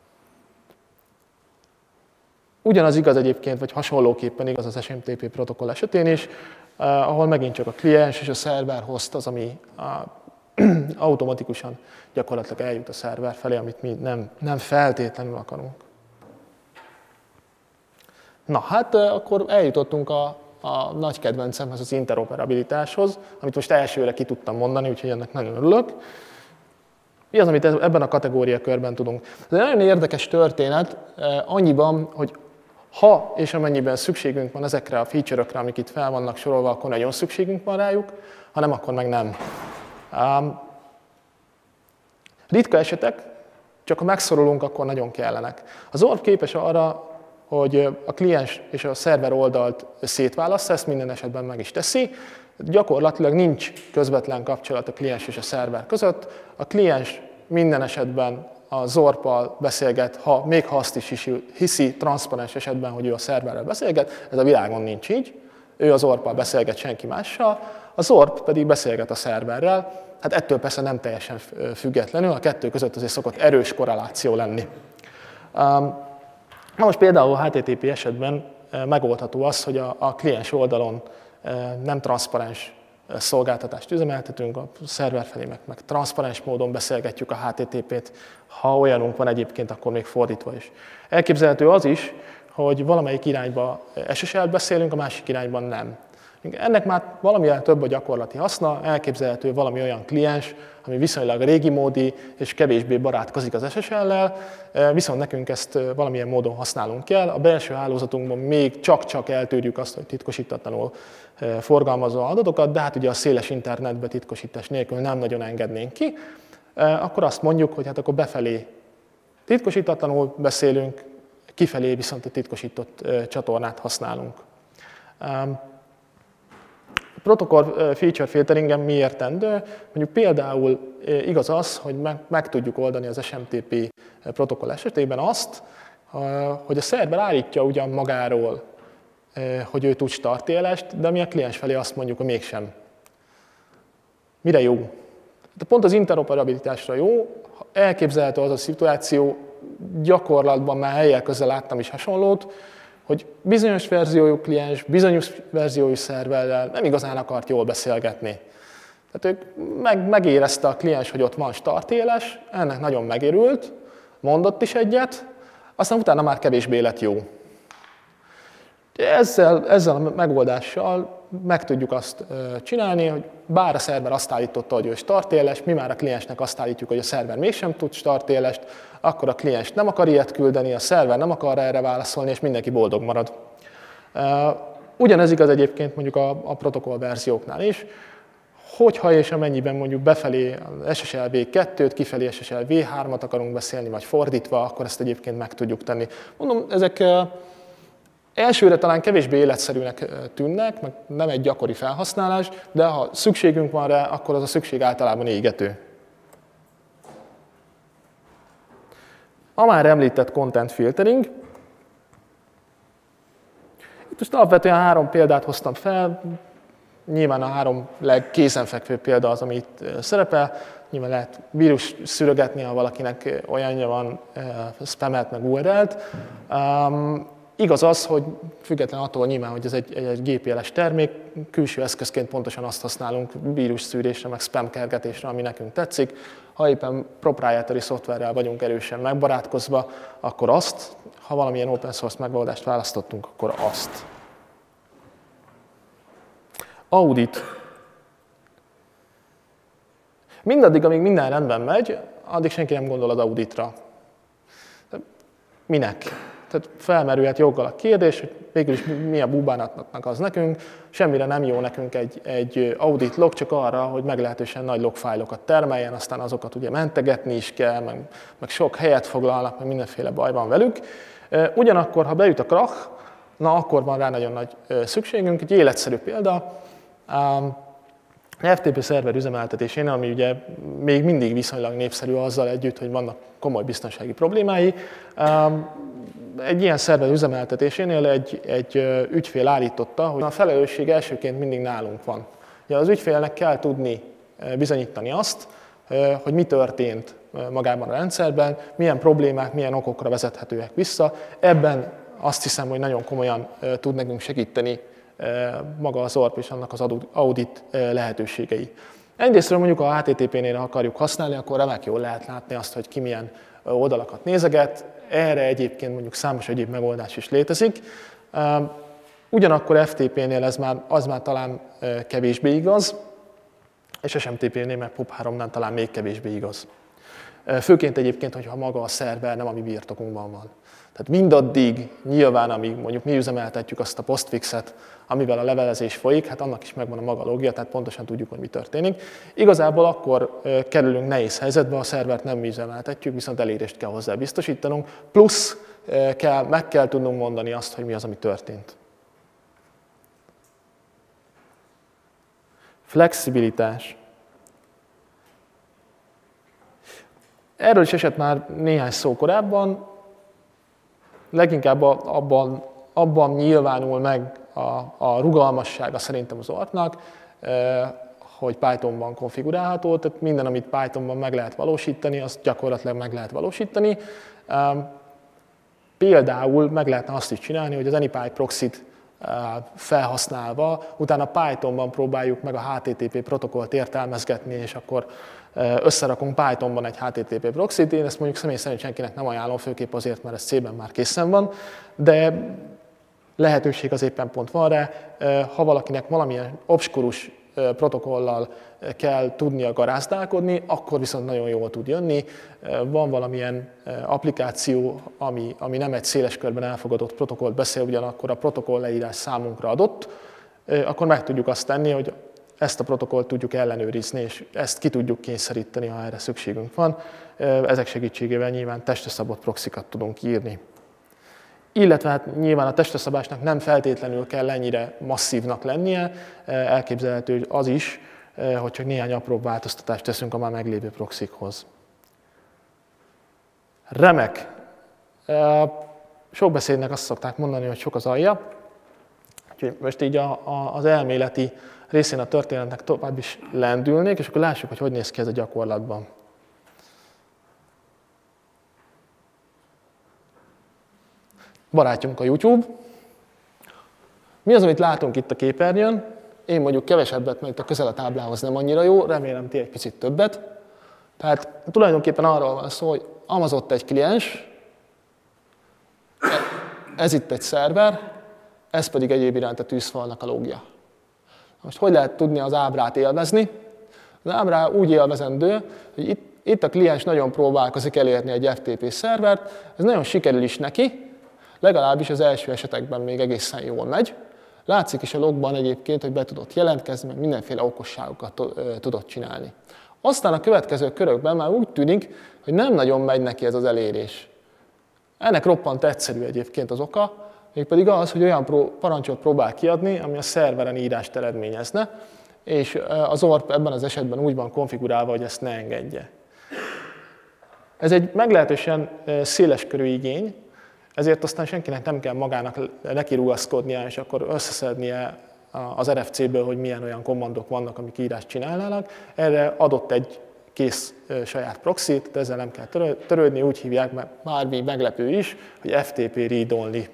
Ugyanaz igaz egyébként, vagy hasonlóképpen igaz az es em té pé protokoll esetén is, eh, ahol megint csak a kliens és a szerver host az, ami a, automatikusan gyakorlatilag eljut a szerver felé, amit mi nem, nem feltétlenül akarunk. Na hát eh, akkor eljutottunk a a nagy kedvencemhez, az interoperabilitáshoz, amit most elsőre ki tudtam mondani, úgyhogy ennek nagyon örülök. Mi az, amit ebben a kategóriakörben tudunk? Ez egy nagyon érdekes történet, annyiban, hogy ha és amennyiben szükségünk van ezekre a feature-ökre, amik itt fel vannak sorolva, akkor nagyon szükségünk van rájuk, ha nem, akkor meg nem. Ritka esetek, csak ha megszorulunk, akkor nagyon kellenek. Az orb képes arra, hogy a kliens és a szerver oldalt szétválassza, ezt minden esetben meg is teszi. Gyakorlatilag nincs közvetlen kapcsolat a kliens és a szerver között. A kliens minden esetben a zorppal beszélget, ha, még ha azt is hiszi transzparens esetben, hogy ő a szerverrel beszélget, ez a világon nincs így. Ő az zorppal beszélget senki mással, a zorp pedig beszélget a szerverrel. Hát ettől persze nem teljesen függetlenül, a kettő között azért szokott erős korreláció lenni. Na most például a há té té pé esetben megoldható az, hogy a, a kliens oldalon nem transzparens szolgáltatást üzemeltetünk, a szerver felé meg, meg transzparens módon beszélgetjük a há té té pét. Ha olyanunk van egyébként, akkor még fordítva is. Elképzelhető az is, hogy valamelyik irányba es es el-t beszélünk, a másik irányban nem. Ennek már valamilyen több a gyakorlati haszna, elképzelhető valami olyan kliens, ami viszonylag régi módi és kevésbé barátkozik az es es el-lel, viszont nekünk ezt valamilyen módon használunk kell. A belső hálózatunkban még csak-csak eltűrjük azt, hogy titkosítatlanul forgalmazza adatokat, de hát ugye a széles internetbe titkosítás nélkül nem nagyon engednénk ki. Akkor azt mondjuk, hogy hát akkor befelé titkosítatlanul beszélünk, kifelé viszont a titkosított csatornát használunk. Protokoll feature filteringen mi értendő? Mondjuk például igaz az, hogy meg, meg tudjuk oldani az es em té pé protokoll esetében azt, hogy a szerver állítja ugyan magáról, hogy ő tud start té el est, de mi a kliens felé azt mondjuk, hogy mégsem. Mire jó? De pont az interoperabilitásra jó, elképzelhető az a szituáció, gyakorlatban már helyek közel láttam is hasonlót, hogy bizonyos verziójú kliens, bizonyos verziójú szerverrel nem igazán akart jól beszélgetni. Tehát ők meg, megérezte a kliens, hogy ott van start té el es, ennek nagyon megérült, mondott is egyet, aztán utána már kevésbé lett jó. Ezzel, ezzel a megoldással meg tudjuk azt csinálni, hogy bár a szerver azt állította, hogy ő startéles, mi már a kliensnek azt állítjuk, hogy a szerver mégsem tud startélest, akkor a kliens nem akar ilyet küldeni, a szerver nem akar erre válaszolni, és mindenki boldog marad. Ugyanez igaz egyébként mondjuk a, a protokoll verzióknál is, hogyha és amennyiben mondjuk befelé es es el vé kettőt, kifelé es es el vé hármat akarunk beszélni, vagy fordítva, akkor ezt egyébként meg tudjuk tenni. Mondom, ezek elsőre talán kevésbé életszerűnek tűnnek, meg nem egy gyakori felhasználás, de ha szükségünk van rá, akkor az a szükség általában égető. A már említett content filtering. Itt most alapvetően három példát hoztam fel, nyilván a három legkézenfekvőbb példa az, ami itt szerepel. Nyilván lehet vírus szürögetni, ha valakinek olyanja van, spamet meg u er el-t. Um, igaz az, hogy független attól nyilván, hogy ez egy, egy gé pé el-es termék, külső eszközként pontosan azt használunk vírus szűrésre, meg spam kergetésre, ami nekünk tetszik. Ha éppen proprietary szoftverrel vagyunk erősen megbarátkozva, akkor azt, ha valamilyen open source megoldást választottunk, akkor azt. Audit. Mindaddig, amíg minden rendben megy, addig senki nem gondol az auditra. Minek? Tehát felmerülhet joggal a kérdés, hogy végül is mi a búbánatnak az nekünk, semmire nem jó nekünk egy, egy audit log, csak arra, hogy meglehetősen nagy logfájlokat termeljen, aztán azokat ugye mentegetni is kell, meg, meg sok helyet foglalnak, meg mindenféle baj van velük. Ugyanakkor, ha beüt a krach, na akkor van rá nagyon nagy szükségünk. Egy életszerű példa, a ef té pé szerver üzemeltetésénél, ami ugye még mindig viszonylag népszerű azzal együtt, hogy vannak komoly biztonsági problémái, egy ilyen szerver üzemeltetésénél egy, egy ügyfél állította, hogy a felelősség elsőként mindig nálunk van. Ugye az ügyfélnek kell tudni bizonyítani azt, hogy mi történt magában a rendszerben, milyen problémák, milyen okokra vezethetőek vissza. Ebben azt hiszem, hogy nagyon komolyan tud nekünk segíteni maga az o er pé és annak az audit lehetőségei. Egyrésztről mondjuk a há té té pé-nél akarjuk használni, akkor remek jól lehet látni azt, hogy ki milyen oldalakat nézeget. Erre egyébként mondjuk számos egyéb megoldás is létezik. Ugyanakkor ef té pé-nél ez már, az már talán kevésbé igaz, és es em té pé-nél meg pub háromnál talán még kevésbé igaz. Főként egyébként, hogyha maga a szerver nem a mi birtokunkban van. Tehát mindaddig nyilván, amíg mondjuk mi üzemeltetjük azt a postfixet, amivel a levelezés folyik, hát annak is megvan a maga logja, tehát pontosan tudjuk, hogy mi történik. Igazából akkor kerülünk nehéz helyzetbe, a szervert nem mi üzemeltetjük, viszont elérést kell hozzá biztosítanunk, plusz kell, meg kell tudnunk mondani azt, hogy mi az, ami történt. Flexibilitás. Erről is esett már néhány szó korábban, leginkább abban, abban nyilvánul meg a, a rugalmassága szerintem az o er té-nak, hogy Pythonban konfigurálható, tehát minden, amit Pythonban meg lehet valósítani, azt gyakorlatilag meg lehet valósítani. Például meg lehetne azt is csinálni, hogy az AnyPy proxy-t felhasználva, utána Pythonban próbáljuk meg a há té té pé protokollt értelmezgetni, és akkor összerakunk Pythonban egy há té té pé proxy-t. Én ezt mondjuk személy szerint senkinek nem ajánlom, főképp azért, mert ez C-ben már készen van, de lehetőség az éppen pont van rá. Ha valakinek valamilyen obskurus protokollal kell tudnia garázdálkodni, akkor viszont nagyon jól tud jönni. Van valamilyen applikáció, ami, ami nem egy széles körben elfogadott protokollt beszél, ugyanakkor a protokoll leírás számunkra adott, akkor meg tudjuk azt tenni, hogy ezt a protokollt tudjuk ellenőrizni, és ezt ki tudjuk kényszeríteni, ha erre szükségünk van. Ezek segítségével nyilván testre szabott proxikat tudunk írni. Illetve hát nyilván a testre szabásnak nem feltétlenül kell ennyire masszívnak lennie, elképzelhető az is, hogy csak néhány apró változtatást teszünk a már meglévő proxikhoz. Remek. Sok beszédnek azt szokták mondani, hogy sok az alja. Úgyhogy most így a, a, az elméleti részén a történetnek tovább is lendülnék, és akkor lássuk, hogy hogy néz ki ez a gyakorlatban. Barátjunk a YouTube. Mi az, amit látunk itt a képernyőn? Én mondjuk kevesebbet, mert itt a közel a táblához nem annyira jó, remélem ti egy picit többet. Tehát tulajdonképpen arról van szó, hogy Amazott egy kliens, ez itt egy szerver, ez pedig egyéb iránt a tűzfalnak a logja. Most hogy lehet tudni az ábrát élvezni? Az ábrá úgy élvezendő, hogy itt, itt a kliens nagyon próbálkozik elérni egy ef té pé szervert, ez nagyon sikerül is neki, legalábbis az első esetekben még egészen jól megy. Látszik is a logban egyébként, hogy be tudott jelentkezni, meg mindenféle okosságokat tudott csinálni. Aztán a következő körökben már úgy tűnik, hogy nem nagyon megy neki ez az elérés. Ennek roppant egyszerű egyébként az oka, mégpedig az, hogy olyan parancsot próbál kiadni, ami a szerveren írást eredményezne, és az o er pé ebben az esetben úgy van konfigurálva, hogy ezt ne engedje. Ez egy meglehetősen széleskörű igény, ezért aztán senkinek nem kell magának nekirugaszkodnia, és akkor összeszednie az er ef cé-ből, hogy milyen olyan kommandok vannak, amik írást csinálnának. Erre adott egy kész saját proxy-t, de ezzel nem kell törődni, úgy hívják, mert bármi meglepő is, hogy ef té pé read only.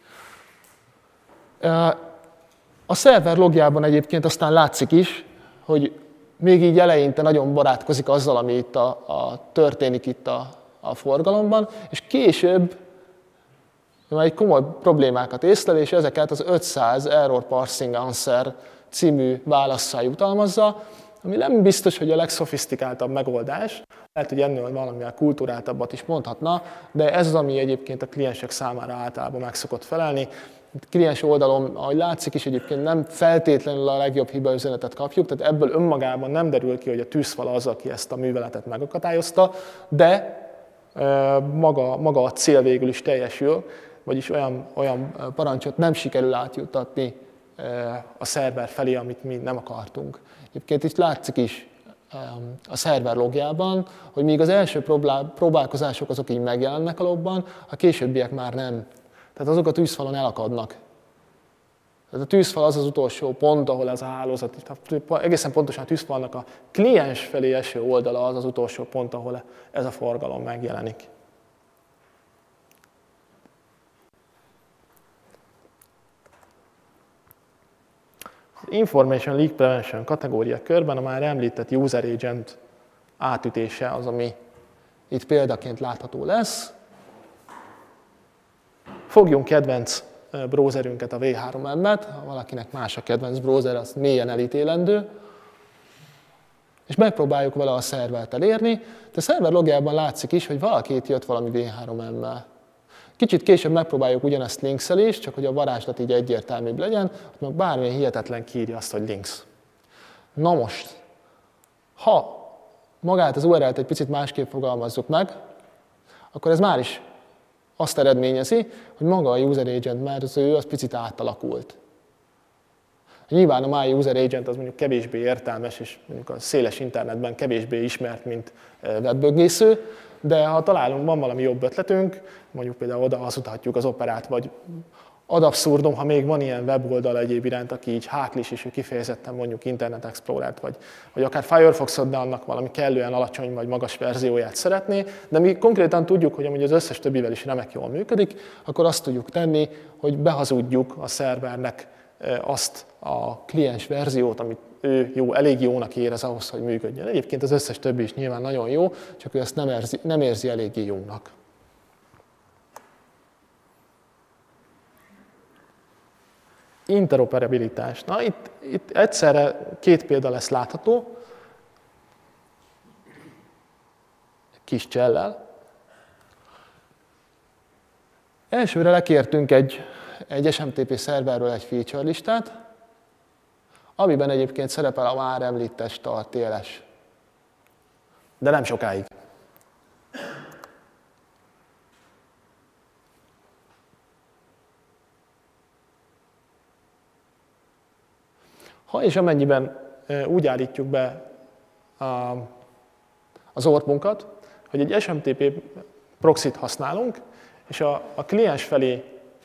A szerver logjában egyébként aztán látszik is, hogy még így eleinte nagyon barátkozik azzal, ami itt a, a, történik itt a, a forgalomban, és később egy komoly problémákat észlel, és ezeket az ötszáz Error Parsing Answer című válasszal jutalmazza, ami nem biztos, hogy a legszofisztikáltabb megoldás, lehet, hogy ennél valamivel kulturáltabbat is mondhatna, de ez az, ami egyébként a kliensek számára általában meg szokott felelni. A kliens oldalon, ahogy látszik is, egyébként nem feltétlenül a legjobb hibaüzenetet kapjuk, tehát ebből önmagában nem derül ki, hogy a tűzfal az, aki ezt a műveletet megakadályozta, de maga, maga a cél végül is teljesül, vagyis olyan, olyan parancsot nem sikerül átjuttatni a szerver felé, amit mi nem akartunk. Egyébként itt látszik is a szerver logjában, hogy míg az első próbálkozások azok így megjelennek a logban, a későbbiek már nem. Tehát azok a tűzfalon elakadnak. Tehát a tűzfal az az utolsó pont, ahol ez a hálózat, egészen pontosan a tűzfalnak a kliens felé eső oldala az az utolsó pont, ahol ez a forgalom megjelenik. Az Information Leak Prevention kategória körben a már említett User Agent átütése az, ami itt példaként látható lesz. Fogjunk kedvenc browserünket, a vé három em-et, ha valakinek más a kedvenc browser, az mélyen elítélendő, és megpróbáljuk vele a szervert elérni, de a szerver logjában látszik is, hogy valaki itt jött valami vé három em-mel. Kicsit később megpróbáljuk ugyanezt linkszelés, csak hogy a varázslat így egyértelműbb legyen, hogy meg bármilyen hihetetlen kiírja azt, hogy links. Na most, ha magát az u er el-t egy picit másképp fogalmazzuk meg, akkor ez már is azt eredményezi, hogy maga a User Agent merző az picit átalakult. Nyilván a My User Agent az mondjuk kevésbé értelmes, és mondjuk a széles internetben kevésbé ismert, mint webböngésző, de ha találunk, van valami jobb ötletünk, mondjuk például oda hazudhatjuk az operát, vagy ad abszurdum, ha még van ilyen weboldal egyéb iránt, aki így háklis, és ő kifejezetten mondjuk Internet Explorer-t, vagy, vagy akár Firefoxot, de annak valami kellően alacsony vagy magas verzióját szeretné, de mi konkrétan tudjuk, hogy amúgy az összes többivel is remek jól működik, akkor azt tudjuk tenni, hogy behazudjuk a szervernek azt a kliens verziót, amit ő jó, elég jónak érez ahhoz, hogy működjön. Egyébként az összes többi is nyilván nagyon jó, csak ő ezt nem érzi, nem érzi eléggé jónak. Interoperabilitás. Na, itt, itt egyszerre két példa lesz látható, kis csellel. Elsőre lekértünk egy, egy es em té pé szerverről egy feature listát, amiben egyébként szerepel a már említett start té el es. De nem sokáig. Ha és amennyiben úgy állítjuk be az o er pé-unkat, hogy egy es em té pé proxy-t használunk, és a, a kliens felé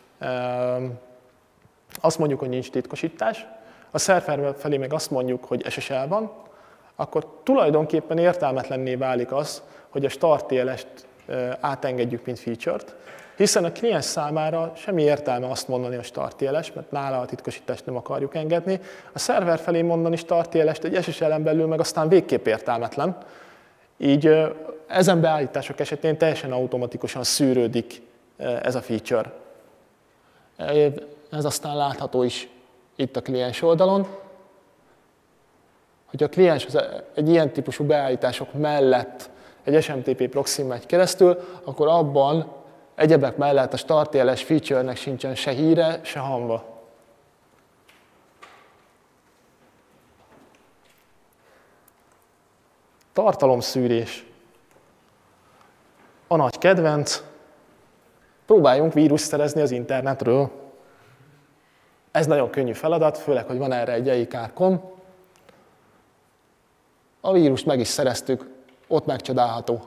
azt mondjuk, hogy nincs titkosítás, a szerver felé meg azt mondjuk, hogy es es el van, akkor tulajdonképpen értelmetlenné válik az, hogy a start té el est átengedjük, mint feature-t, hiszen a kliens számára semmi értelme azt mondani a start té el es, mert nála a titkosítást nem akarjuk engedni. A szerver felé mondani start té el est egy es es el-en belül meg aztán végképp értelmetlen. Így ezen beállítások esetén teljesen automatikusan szűrődik ez a feature. ez aztán látható is itt a kliens oldalon. Hogyha a kliens egy ilyen típusú beállítások mellett egy es em té pé proxy megy keresztül, akkor abban egyebek mellett a startjeles feature-nek sincsen se híre, se hamva. Tartalomszűrés. A nagy kedvenc. Próbáljunk vírust szerezni az internetről. Ez nagyon könnyű feladat, főleg, hogy van erre egy e i ká pont com. A vírust meg is szereztük, ott megcsodálható.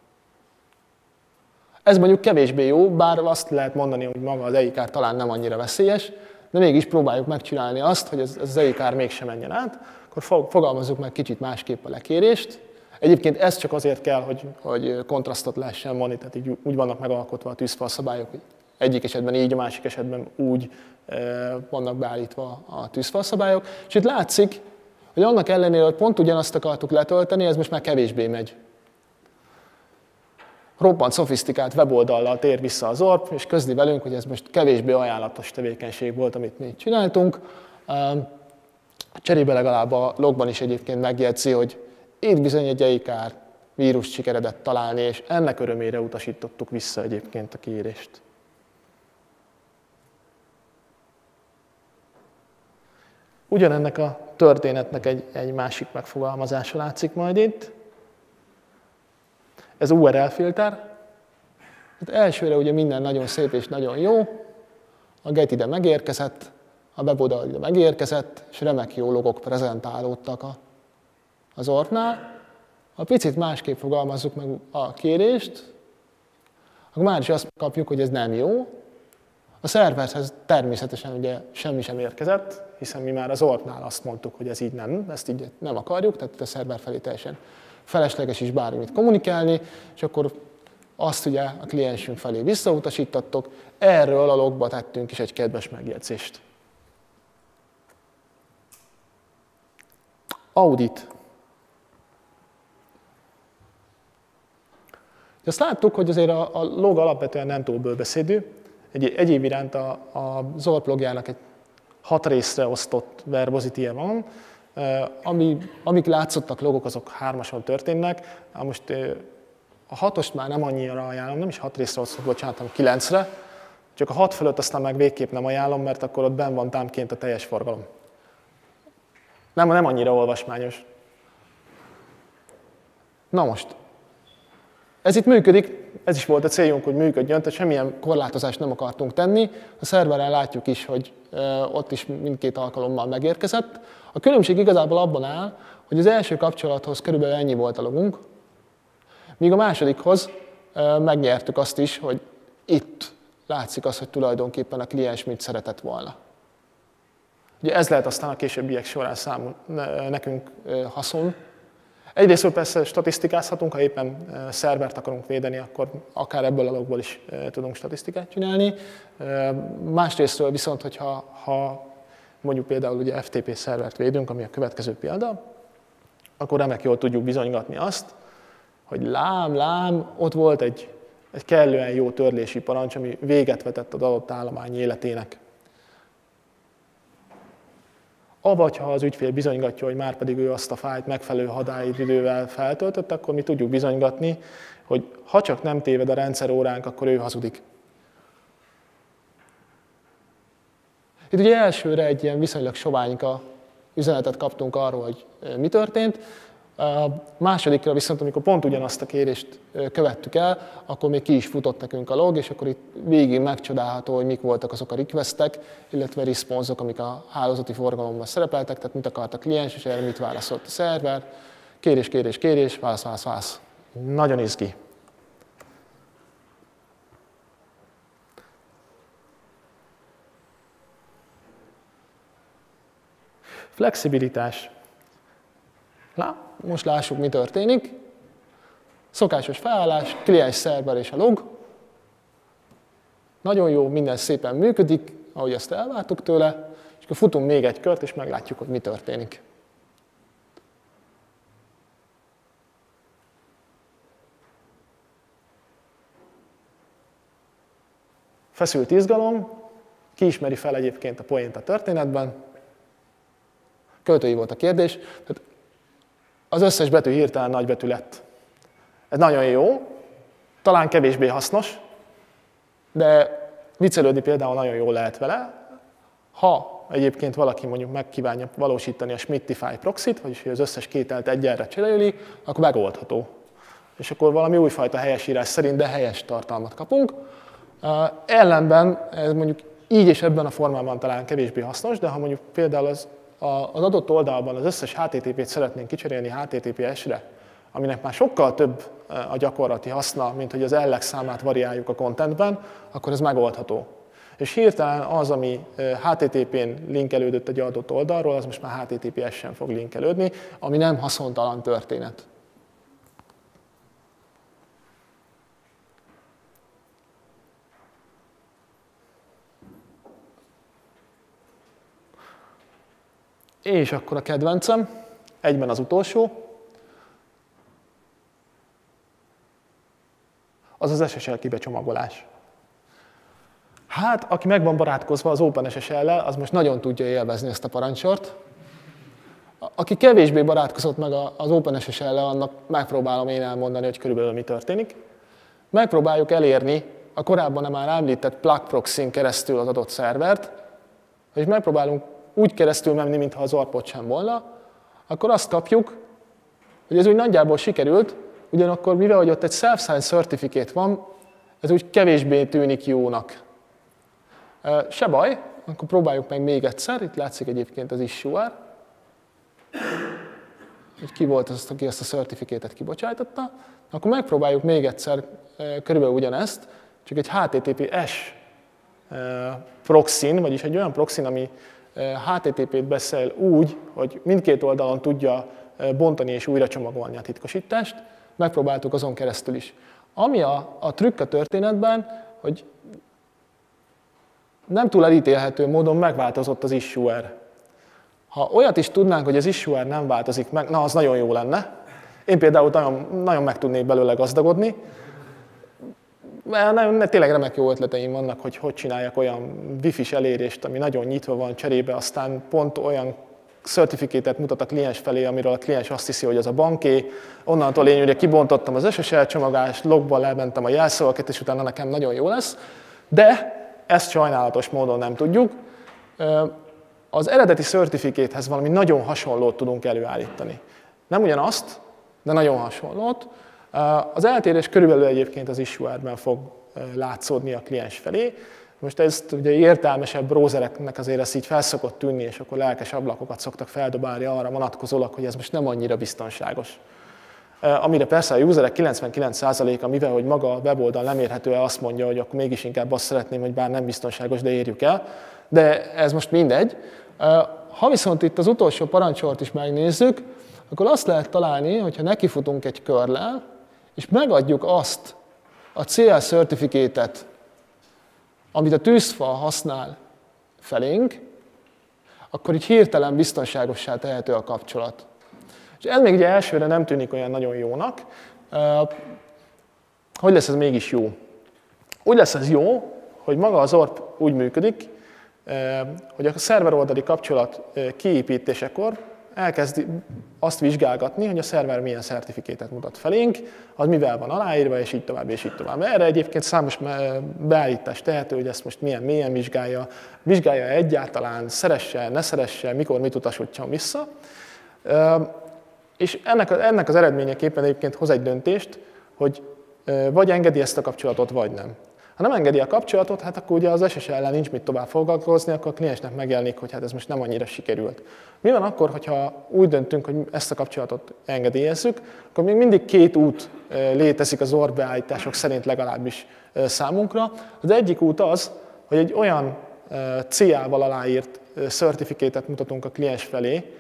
Ez mondjuk kevésbé jó, bár azt lehet mondani, hogy maga az e i ká talán nem annyira veszélyes, de mégis próbáljuk megcsinálni azt, hogy ez, ez az e i ká mégsem menjen át, akkor fogalmazzuk meg kicsit másképp a lekérést. Egyébként ez csak azért kell, hogy, hogy kontrasztot lehessen vonni, tehát így úgy vannak megalkotva a tűzfal szabályok, hogy egyik esetben így, a másik esetben úgy vannak beállítva a tűzfal szabályok. És itt látszik, hogy annak ellenére, hogy pont ugyanazt akartuk letölteni, ez most már kevésbé megy. Roppant szofisztikált weboldallal tér vissza az orp, és közli velünk, hogy ez most kevésbé ajánlatos tevékenység volt, amit mi csináltunk. Cserébe legalább a logban is egyébként megjegyzi, hogy itt bizony egy e i ká vírust sikeredett találni, és ennek örömére utasítottuk vissza egyébként a kérést. Ugyanennek a történetnek egy, egy másik megfogalmazása látszik majd itt. Ez u er el filter. Hát elsőre ugye minden nagyon szép és nagyon jó. A get ide megérkezett, a weboldal ide megérkezett, és remek jó logok prezentálódtak a, az orpnál. Ha picit másképp fogalmazzuk meg a kérést, akkor már is azt kapjuk, hogy ez nem jó. A szerverhez természetesen ugye semmi sem érkezett, hiszen mi már az orpnál azt mondtuk, hogy ez így nem, ezt így nem akarjuk, tehát a szerver felé teljesen felesleges is bármit kommunikálni, és akkor azt ugye a kliensünk felé visszautasítottok, erről a logba tettünk is egy kedves megjegyzést. Audit. Azt láttuk, hogy azért a, a log alapvetően nem túl bőbeszédű. Egy, egyéb iránt a, a zorp logjának egy hat részre osztott verbozitije van, ami, amik látszottak logok, azok hármason történnek. Most a hatost már nem annyira ajánlom, nem is hat részre osztott, bocsánat, hanem kilencre. Csak a hat fölött aztán meg végképp nem ajánlom, mert akkor ott benn van támként a teljes forgalom. Nem, nem annyira olvasmányos. Na most, ez itt működik, ez is volt a céljunk, hogy működjön, tehát semmilyen korlátozást nem akartunk tenni. A szerveren látjuk is, hogy ott is mindkét alkalommal megérkezett. A különbség igazából abban áll, hogy az első kapcsolathoz körülbelül ennyi volt a logunk, míg a másodikhoz megnyertük azt is, hogy itt látszik az, hogy tulajdonképpen a kliens mit szeretett volna. Ugye ez lehet aztán a későbbiek során számú, nekünk haszon. Egyrészt persze statisztikázhatunk, ha éppen szervert akarunk védeni, akkor akár ebből a logból is tudunk statisztikát csinálni. Másrésztről viszont, hogyha ha mondjuk például ugye ef té pé szervert védünk, ami a következő példa, akkor remek jól tudjuk bizonygatni azt, hogy lám, lám, ott volt egy, egy kellően jó törlési parancs, ami véget vetett az adott állomány életének. Avagy ha az ügyfél bizonygatja, hogy már pedig ő azt a fájlt megfelelő határidővel feltöltötte, akkor mi tudjuk bizonygatni, hogy ha csak nem téved a rendszeróránk, akkor ő hazudik. Itt ugye elsőre egy ilyen viszonylag soványka üzenetet kaptunk arról, hogy mi történt. A másodikra viszont, amikor pont ugyanazt a kérést követtük el, akkor még ki is futott nekünk a log, és akkor itt végig megcsodálható, hogy mik voltak azok a requestek, illetve response-ok, amik a hálózati forgalomban szerepeltek, tehát mit akart a kliens, és erre mit válaszolt a szerver. Kérés, kérés, kérés, válasz, válasz, válasz. Nagyon izgi. Flexibilitás. Na, most lássuk, mi történik. Szokásos felállás, kliens, szerver és a log. Nagyon jó, minden szépen működik, ahogy ezt elvártuk tőle, és akkor futunk még egy kört, és meglátjuk, hogy mi történik. Feszült izgalom, Ki ismeri fel egyébként a poént a történetben? Költői volt a kérdés. Tehát az összes betű hirtelen nagybetű lett. Ez nagyon jó, talán kevésbé hasznos, de viccelődni például nagyon jól lehet vele. Ha egyébként valaki mondjuk megkívánja valósítani a Schmittify proxy-t, vagyis hogy az összes kételt egyenre cseréli, akkor megoldható. És akkor valami újfajta helyesírás szerint, de helyes tartalmat kapunk. Ellenben ez mondjuk így és ebben a formában talán kevésbé hasznos, de ha mondjuk például az, az adott oldalban az összes há té té pét szeretnénk kicserélni há té té pé es-re, aminek már sokkal több a gyakorlati haszna, mint hogy az elleg számát variáljuk a contentben, akkor ez megoldható. És hirtelen az, ami há té té pén linkelődött egy adott oldalról, az most már há té té pé es-en fog linkelődni, ami nem haszontalan történet. És akkor a kedvencem, egyben az utolsó, az az es es el kibecsomagolás. Hát, aki meg van barátkozva az OpenSSL-lel, az most nagyon tudja élvezni ezt a parancsort. Aki kevésbé barátkozott meg az OpenSSL-lel, annak megpróbálom én elmondani, hogy körülbelül mi történik. Megpróbáljuk elérni a korábban már említett plug proxyn keresztül az adott szervert, és megpróbálunk úgy keresztül menni, mintha az orpot sem volna, akkor azt kapjuk, hogy ez úgy nagyjából sikerült, ugyanakkor mivel hogy ott egy self-signed certificate van, ez úgy kevésbé tűnik jónak. Se baj, akkor próbáljuk meg még egyszer, itt látszik egyébként az issuer, hogy ki volt az, aki ezt a certificate-et kibocsájtotta, akkor megpróbáljuk még egyszer körülbelül ugyanezt, csak egy há té té pé-es proxyn, vagyis egy olyan proxyn, ami há té té pét beszél úgy, hogy mindkét oldalon tudja bontani és újra csomagolni a titkosítást, megpróbáltuk azon keresztül is. Ami a, a trükk a történetben, hogy nem túl elítélhető módon megváltozott az issuer. Ha olyat is tudnánk, hogy az issuer nem változik meg, na az nagyon jó lenne. Én például nagyon, nagyon meg tudnék belőle gazdagodni. Mert tényleg remek jó ötleteim vannak, hogy hogy csináljak olyan wifi-s elérést, ami nagyon nyitva van cserébe, aztán pont olyan certificate-et mutat a kliens felé, amiről a kliens azt hiszi, hogy az a banké. Onnantól én ugye kibontottam az es es el csomagást, logban lementem a jelszavakat, és utána nekem nagyon jó lesz. De ezt sajnálatos módon nem tudjuk. Az eredeti certificate-hez valami nagyon hasonlót tudunk előállítani. Nem ugyanazt, de nagyon hasonlót. Az eltérés körülbelül egyébként az issuerben fog látszódni a kliens felé. Most ezt ugye értelmesebb browsereknek azért ezt így felszokott tűnni, és akkor lelkes ablakokat szoktak feldobálni arra vonatkozólag, hogy ez most nem annyira biztonságos. Amire persze a userek kilencvenkilenc százaléka, mivel hogy maga a weboldal nem érhető el, azt mondja, hogy akkor mégis inkább azt szeretném, hogy bár nem biztonságos, de érjük el. De ez most mindegy. Ha viszont itt az utolsó parancsort is megnézzük, akkor azt lehet találni, hogyha nekifutunk egy curl-lel, és megadjuk azt a cé el certificate-et, amit a tűzfal használ felénk, akkor így hirtelen biztonságossá tehető a kapcsolat. És ez még ugye elsőre nem tűnik olyan nagyon jónak. Hogy lesz ez mégis jó? Úgy lesz ez jó, hogy maga az orp úgy működik, hogy a szerver oldali kapcsolat kiépítésekor elkezdi azt vizsgálgatni, hogy a szerver milyen certificate-et mutat felénk, az mivel van aláírva, és így tovább, és így tovább. Erre egyébként számos beállítás tehető, hogy ezt most milyen mélyen vizsgálja, vizsgálja egyáltalán, szeresse, ne szeresse, mikor mit utasítson vissza. És ennek, ennek az eredményeképpen egyébként hoz egy döntést, hogy vagy engedi ezt a kapcsolatot, vagy nem. Ha nem engedi a kapcsolatot, hát akkor ugye az es es el-lel nincs mit tovább foglalkozni, akkor a kliensnek megjelenik, hogy hát ez most nem annyira sikerült. Mi van akkor, hogyha úgy döntünk, hogy ezt a kapcsolatot engedélyezzük, akkor még mindig két út létezik az orp beállítások szerint legalábbis számunkra. Az egyik út az, hogy egy olyan cé á-val aláírt certificate-et mutatunk a kliens felé,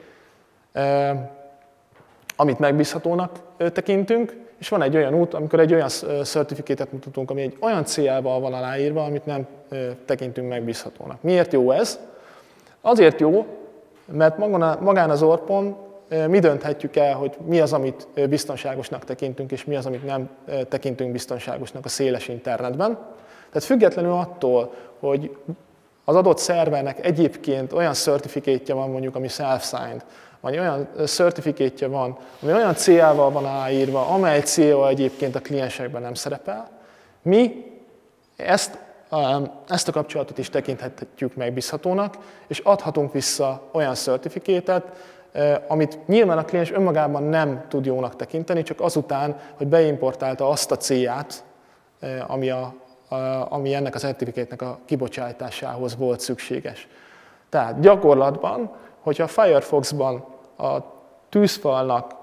amit megbízhatónak tekintünk, és van egy olyan út, amikor egy olyan certificate-et mutatunk, ami egy olyan cé á-val van aláírva, amit nem tekintünk megbízhatónak. Miért jó ez? Azért jó, mert magán az orpon mi dönthetjük el, hogy mi az, amit biztonságosnak tekintünk, és mi az, amit nem tekintünk biztonságosnak a széles internetben. Tehát függetlenül attól, hogy az adott szervernek egyébként olyan certificate-je van, mondjuk, ami self-signed, vagy olyan certificate-je van, ami olyan céljával van aláírva, amely célja egyébként a kliensekben nem szerepel, mi ezt, ezt a kapcsolatot is tekinthetjük megbízhatónak, és adhatunk vissza olyan certificate-et, amit nyilván a kliens önmagában nem tud jónak tekinteni, csak azután, hogy beimportálta azt a célját, ami, a, ami ennek a certificate-nek a kibocsátásához volt szükséges. Tehát gyakorlatban, hogyha a Firefox-ban a tűzfalnak,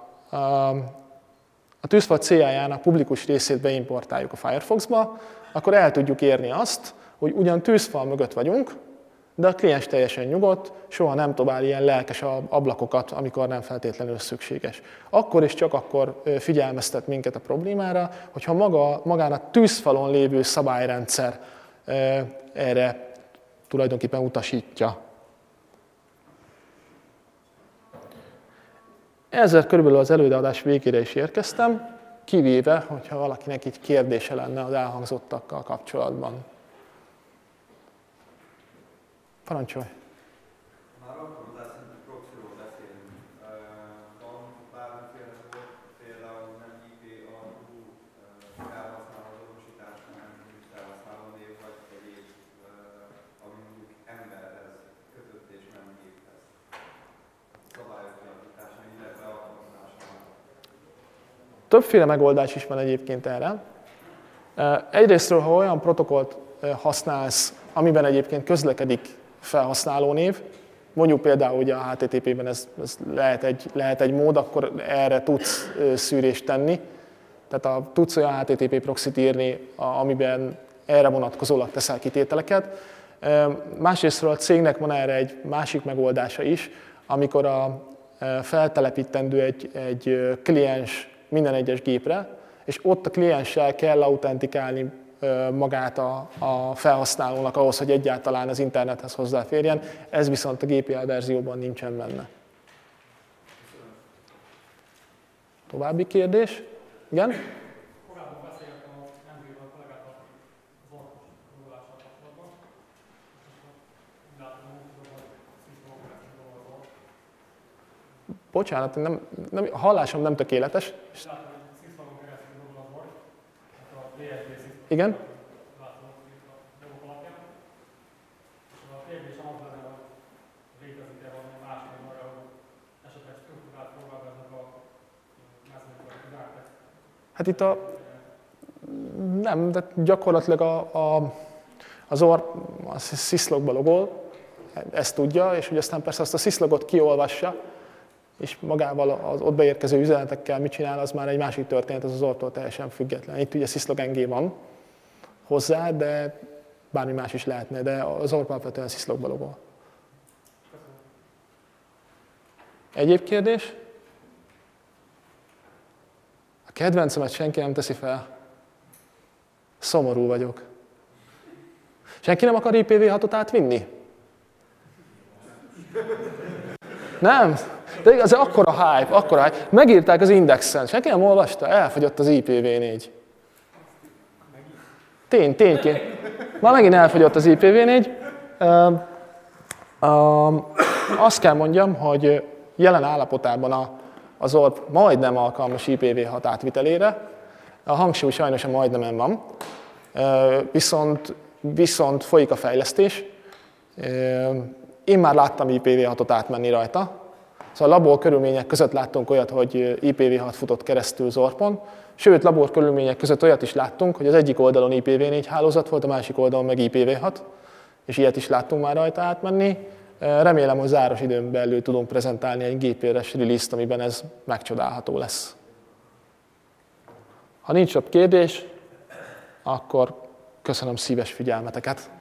a tűzfal céljának publikus részét beimportáljuk a Firefoxba, akkor el tudjuk érni azt, hogy ugyan tűzfal mögött vagyunk, de a kliens teljesen nyugodt, soha nem dobál ilyen lelkes ablakokat, amikor nem feltétlenül szükséges. Akkor és csak akkor figyelmeztet minket a problémára, hogyha maga, magán a tűzfalon lévő szabályrendszer erre tulajdonképpen utasítja. Ezzel körülbelül az előadás végére is érkeztem, kivéve, hogyha valakinek így kérdése lenne az elhangzottakkal kapcsolatban. Parancsolj! Már alkalmazás szintű proxyról beszélünk. Van bármiféle volt, például nem i pé alapú felhasználó azonosítás, hanem felhasználó név vagy egyéb, ami mondjuk emberhez kötött és nem géphez. Szabályok kialakítása, illetve alkalmazása. Többféle megoldás is van egyébként erre. Egyrésztről, ha olyan protokollt használsz, amiben egyébként közlekedik felhasználónév, mondjuk például ugye a há té té pében ez, ez lehet, egy, lehet egy mód, akkor erre tudsz szűrést tenni. Tehát a, tudsz olyan há té té pé proxyt írni, amiben erre vonatkozólag teszel kitételeket. Másrésztről a cégnek van erre egy másik megoldása is, amikor a feltelepítendő egy, egy kliens minden egyes gépre, és ott a klienssel kell autentikálni magát a, a felhasználónak ahhoz, hogy egyáltalán az internethez hozzáférjen. Ez viszont a gé pé el verzióban nincsen benne. További kérdés? Igen? Korábban beszélgettem a Android-val kollégával az orvos dolgozással kapcsolatban, és úgy látom, hogy szisztemok keresztül dolgozol. Bocsánat, nem, nem, a hallásom nem tökéletes. És látom, hogy szisztemok keresztül dolgozol, tehát a bé es bé szisztemok. Igen? Látom, hogy a dolgok alapján. És a kérdésem az lenne, hogy létezik-e valami más név arra, hogy esetleg struktúrát próbálkoznak a mezőgazdasági. Hát itt a... Nem, de gyakorlatilag a, a, az orr a syslogba logol, ezt tudja, és hogy aztán persze azt a syslogot kiolvassa, és magával az ott beérkező üzenetekkel mit csinál, az már egy másik történet, az az orrtól teljesen független. Itt ugye syslog ng van hozzá, de bármi más is lehetne, de az orr alapvetően syslogba logol. Egyéb kérdés? A kedvencemet senki nem teszi fel. Szomorú vagyok. Senki nem akar i pé vé hatot átvinni? Nem? De az akkora hype, akkora hype. Megírták az Indexen. Senki nem olvasta? Elfogyott az i pé vé négy. Tény, tényként. Már megint elfogyott az i pé vé négy. Uh, uh, azt kell mondjam, hogy jelen állapotában a, az orr majdnem alkalmas i pé vé hat átvitelére. A hangsúly sajnos a majdnemen van. Uh, viszont, viszont folyik a fejlesztés. Uh, én már láttam i pé vé hatot átmenni rajta. Szóval labor körülmények között láttunk olyat, hogy i pé vé hat futott keresztül zorpon, sőt, labor körülmények között olyat is láttunk, hogy az egyik oldalon i pé vé négy hálózat volt, a másik oldalon meg i pé vé hat, és ilyet is láttunk már rajta átmenni. Remélem, hogy záros időn belül tudunk prezentálni egy gé pé er-es release-t, amiben ez megcsodálható lesz. Ha nincs több kérdés, akkor köszönöm szíves figyelmeteket.